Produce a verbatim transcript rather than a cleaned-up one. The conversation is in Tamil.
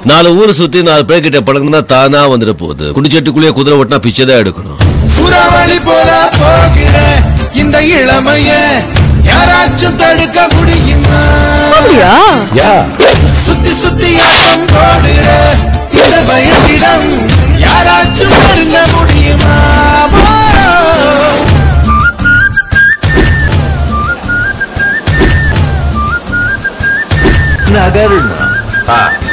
நாலு ஊரு சுத்தி நாலு பேர் கிட்ட பழகுனா தானா வந்துட போகுது. குடிச்சட்டுக்குள்ளேயே குதிரை ஓட்டினா பிச்சைதான் எடுக்கணும். சூறாவளி போல போகிற இந்த இளமைய யாராச்சும் தடுக்க முடியுமா? சுத்தி சுத்தி ஆட்டம் போடுற இந்த வயசிடம் யாராச்சும் நெருங்க முடியுமா? நகருண்ணா